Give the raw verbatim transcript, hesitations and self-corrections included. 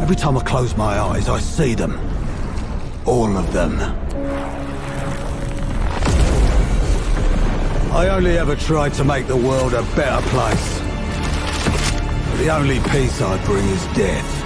Every time I close my eyes, I see them. All of them. I only ever tried to make the world a better place. The only peace I bring is death.